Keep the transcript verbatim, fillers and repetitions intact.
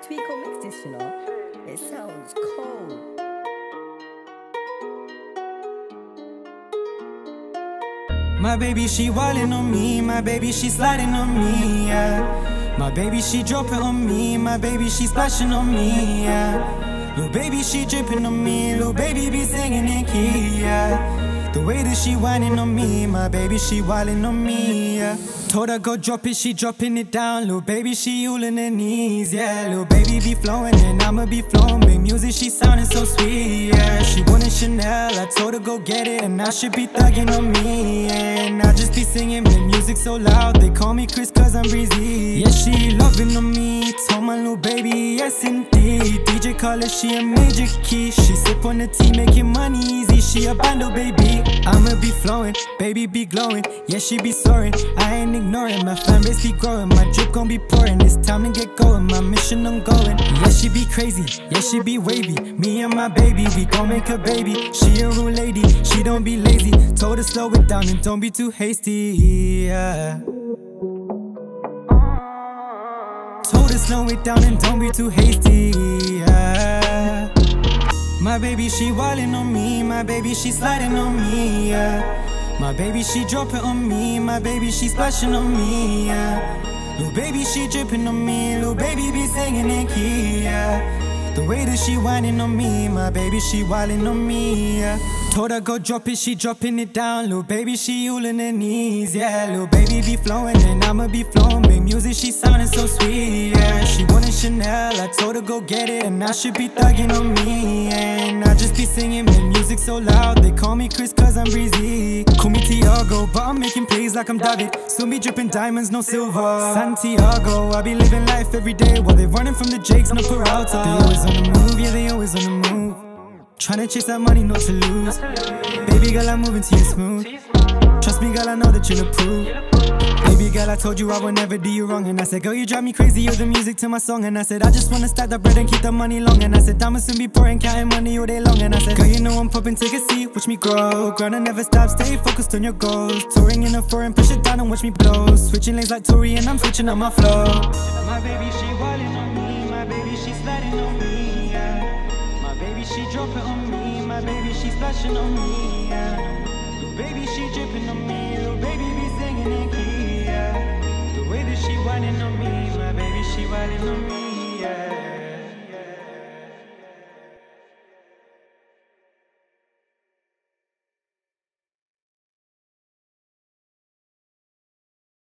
Tweako mix this, you know. It sounds cold. My baby, she wildin' on me. My baby, she sliding on me, yeah. My baby, she dropping on me. My baby, she splashing on me, yeah. Little baby, she dripping on me. Little baby be singing in key, yeah. The way that she whining on me. My baby, she wildin' on me, yeah. Told her go drop it, she dropping it down. Little baby, she ooling her knees, yeah. Little baby be flowing and I'ma be flowing. Make music, she sounding so sweet, yeah. She wanted Chanel, I told her go get it. And I should be thugging on me, yeah. And I just be singing, make music so loud. They call me Chris cause I'm breezy. Yeah, she loving on me. Told my little baby, yes indeed. D J call her, she a major key. She sip on the tea, making money easy. She a bando, baby. I'ma be flowing, baby be glowing. Yeah, she be soaring, I ain't ignoring. My fan base be growing, my drip gon' be pouring. It's time to get going, my mission ongoing. Yeah, she be crazy, yeah, she be wavy. Me and my baby, we gon' make a baby. She a real lady, she don't be lazy. Told her slow it down and don't be too hasty, yeah. Told her slow it down and don't be too hasty, yeah. My baby, she wildin' on me. My baby, she sliding on me, yeah. My baby, she dropping on me. My baby, she splashing on me, yeah. Little baby, she dripping on me. Little baby be singing in key, yeah. The way that she whining on me. My baby, she wildin' on me, yeah. Told her go drop it, she dropping it down. Little baby, she ooling her knees, yeah. Little baby be flowing and I'ma be flowing. Make music, she sounding so sweet, yeah. She wanted Chanel, I told her go get it. And I should be thugging on me, and I just be singing, make music so loud. They call me Chris cause I'm breezy. Call me Tiago, but I'm making plays like I'm David. Soon be dripping diamonds, no silver. Santiago, I be living life every day while they running from the Jakes, no Peralta. They always on the move, yeah, they always on the move. Tryna chase that money, not to lose. Baby girl, I'm moving to you smooth. Trust me, girl, I know that you'll approve. Baby girl, I told you I would never do you wrong. And I said, girl, you drive me crazy, you're the music to my song. And I said, I just wanna stack the bread and keep the money long. And I said, I'ma soon be pouring, counting money all day long. And I said, girl, you know I'm popping, take a seat, watch me grow. Grind and never stop, stay focused on your goals. Touring in a foreign, push it down and watch me blow. Switching lanes like Tory and I'm switching up my flow. My baby, she wildin' on me. My baby, she sliding on me, yeah. My baby, she dropping on me. My baby, she splashing on me, yeah. Little baby, she dripping on me. Little baby be singing in key, yeah. The way that she whining on me. My baby, she whining on me, yeah.